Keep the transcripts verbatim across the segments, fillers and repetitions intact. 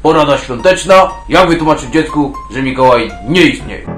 porada świąteczna. Jak wytłumaczyć dziecku, że Mikołaj nie istnieje?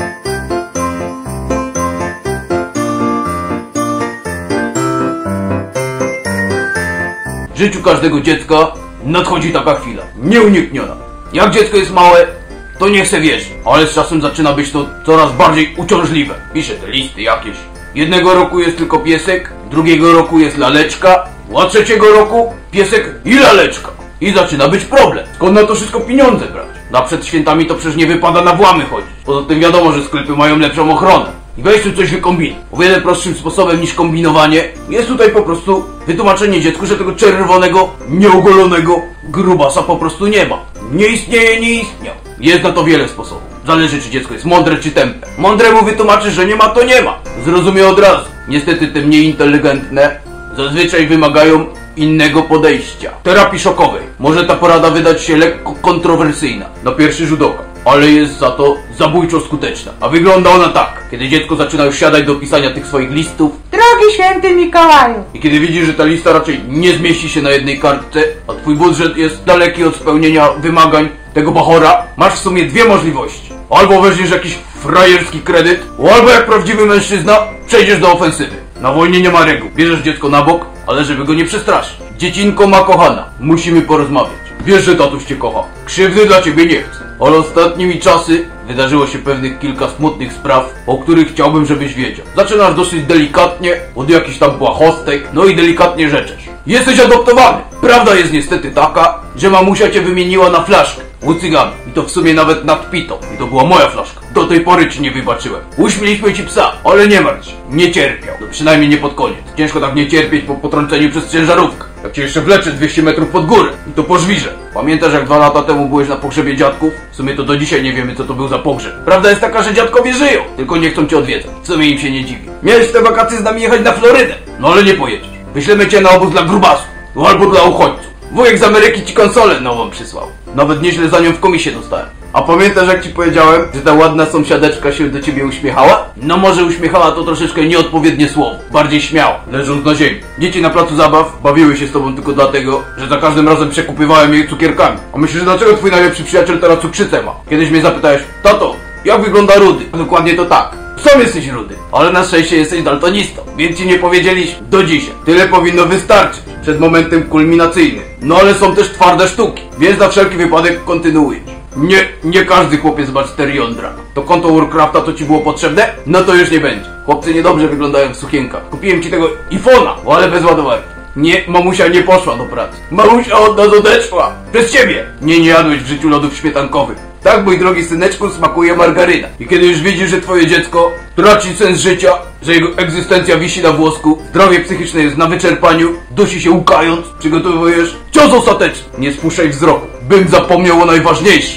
W życiu każdego dziecka nadchodzi taka chwila, nieunikniona. Jak dziecko jest małe, to nie chce wierzyć, ale z czasem zaczyna być to coraz bardziej uciążliwe. Pisze te listy jakieś. Jednego roku jest tylko piesek, drugiego roku jest laleczka, a trzeciego roku piesek i laleczka. I zaczyna być problem. Skąd na to wszystko pieniądze brać? Na przed świętami to przecież nie wypada na włamy chodzić. Poza tym wiadomo, że sklepy mają lepszą ochronę. I weź tu coś wykombinuj. O wiele prostszym sposobem niż kombinowanie jest tutaj po prostu wytłumaczenie dziecku, że tego czerwonego, nieogolonego grubasa po prostu nie ma. Nie istnieje, nie istniał. Jest na to wiele sposobów. Zależy, czy dziecko jest mądre, czy tępe. Mądremu wytłumaczysz, że nie ma, to nie ma. Zrozumie od razu. Niestety te mniej inteligentne zazwyczaj wymagają innego podejścia. Terapii szokowej. Może ta porada wydać się lekko kontrowersyjna na pierwszy rzut oka, ale jest za to zabójczo skuteczna. A wygląda ona tak. Kiedy dziecko zaczyna już siadać do pisania tych swoich listów, Drogi święty Mikołaju, i kiedy widzisz, że ta lista raczej nie zmieści się na jednej kartce, a twój budżet jest daleki od spełnienia wymagań tego bachora, masz w sumie dwie możliwości. Albo weźmiesz jakiś frajerski kredyt, albo jak prawdziwy mężczyzna przejdziesz do ofensywy. Na wojnie nie ma reguł. Bierzesz dziecko na bok, ale żeby go nie przestraszyć. Dziecinko ma kochana, musimy porozmawiać. Wiesz, że tatuś cię kocha. Krzywdy dla ciebie nie chcę. Ale ostatnimi czasy wydarzyło się pewnych kilka smutnych spraw, o których chciałbym, żebyś wiedział. Zaczynasz dosyć delikatnie, od jakichś tam błahostek, no i delikatnie rzeczesz. Jesteś adoptowany. Prawda jest niestety taka, że mamusia cię wymieniła na flaszkę łucygami. I to w sumie nawet nadpitą. I to była moja flaszka. Do tej pory ci nie wybaczyłem. Uśmieliśmy ci psa, ale nie martw się. Nie cierpiał. No przynajmniej nie pod koniec. Ciężko tak nie cierpieć po potrąceniu przez ciężarówkę. Jak cię jeszcze wlecze dwieście metrów pod górę. I to po żwirze. Pamiętasz, jak dwa lata temu byłeś na pogrzebie dziadków? W sumie to do dzisiaj nie wiemy, co to był za pogrzeb. Prawda jest taka, że dziadkowie żyją, tylko nie chcą cię odwiedzać. W sumie im się nie dziwi. Miałeś w te wakacje z nami jechać na Florydę. No ale nie pojedziesz. Wyślemy cię na obóz dla grubasów. No albo dla uchodźców. Wujek z Ameryki ci konsolę nową przysłał. Nawet nieźle za nią w komisie dostałem. A pamiętasz, jak ci powiedziałem, że ta ładna sąsiadeczka się do ciebie uśmiechała? No może uśmiechała to troszeczkę nieodpowiednie słowo. Bardziej śmiała, leżąc na ziemi. Dzieci na placu zabaw bawiły się z tobą tylko dlatego, że za każdym razem przekupywałem je cukierkami. A myślisz, że dlaczego twój najlepszy przyjaciel teraz cukrzycę ma? Kiedyś mnie zapytałeś, tato, jak wygląda rudy? Dokładnie to tak. Sam jesteś rudy, ale na szczęście jesteś daltonistą, więc ci nie powiedzieliśmy do dzisiaj. Tyle powinno wystarczyć przed momentem kulminacyjnym. No ale są też twarde sztuki, więc na wszelki wypadek kontynuuj. Nie, nie każdy chłopiec ma cztery jądra. To konto Warcrafta to ci było potrzebne? No to już nie będzie. Chłopcy niedobrze wyglądają w sukienkach. Kupiłem ci tego iPhone'a, ale bez ładowarki. Nie, mamusia nie poszła do pracy. Mamusia od nas odeszła. Przez ciebie. Nie, nie jadłeś w życiu lodów śmietankowych. Tak, mój drogi syneczku, smakuje margaryna. I kiedy już widzisz, że twoje dziecko traci sens życia, że jego egzystencja wisi na włosku, zdrowie psychiczne jest na wyczerpaniu, dusi się łkając, przygotowujesz cios ostateczny. Nie spuszczaj wzroku, bym zapomniał o najważniejszym.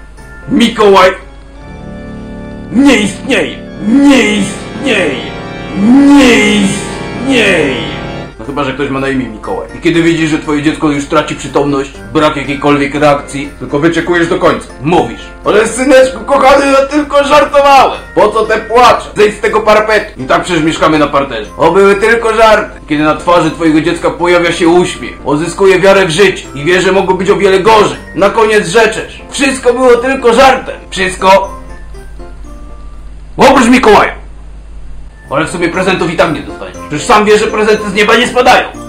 Mikołaj nie istnieje. Nie istnieje. Nie istnieje. No chyba, że ktoś ma na imię Mikołaj. I kiedy widzisz, że twoje dziecko już traci przytomność, brak jakiejkolwiek reakcji, tylko wyczekujesz do końca. Mówisz. Ale syneczku kochany, ja tylko żartowałem. Po co te płacze? Zejdź z tego parapetu. I tak przecież mieszkamy na parterze. O, były tylko żarty. Kiedy na twarzy twojego dziecka pojawia się uśmiech, odzyskuje wiarę w życie i wie, że mogło być o wiele gorzej. Na koniec rzeczesz. Wszystko było tylko żartem. Wszystko oprócz Mikołaja. Ale w sumie prezentów i tak nie dostaniesz. Przecież sam wiesz, że prezenty z nieba nie spadają.